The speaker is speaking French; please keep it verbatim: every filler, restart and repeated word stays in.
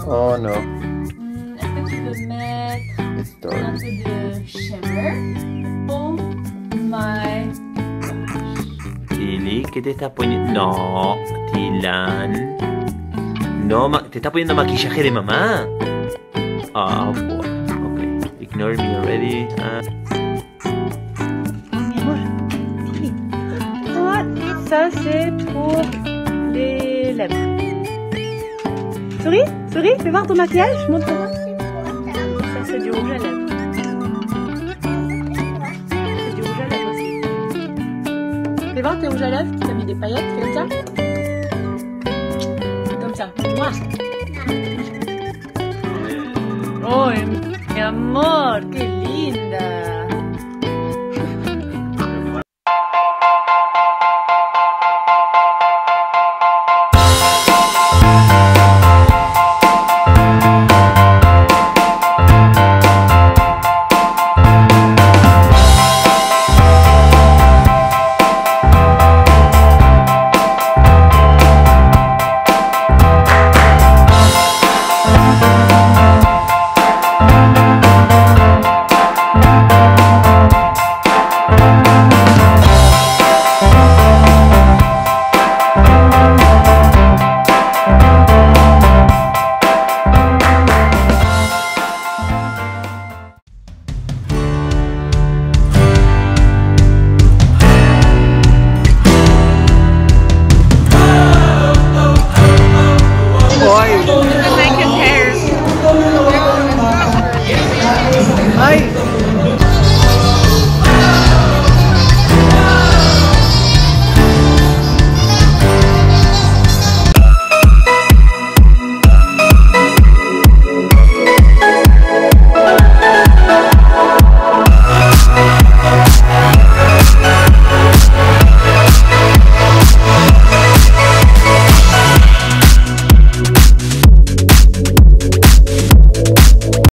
Oh non. Hmm, Est-ce que tu veux mettre Les stars. un peu de shimmer? Oh my gosh. Tili, ¿qué te estás poniendo? No, Thylane. No, ma ¿te estás poniendo maquillaje de mamá? Ah, oh, boy. Ok, ignore me already. Ah. Ça c'est pour les lèvres. Souris, souris, fais voir ton maquillage, montre-moi. Ça c'est du rouge à lèvres. C'est du rouge à lèvres aussi. Fais voir tes rouges à lèvres, tu as mis des paillettes, fais comme ça. Comme ça, moi. Oh mi amor, qué linda. Ay!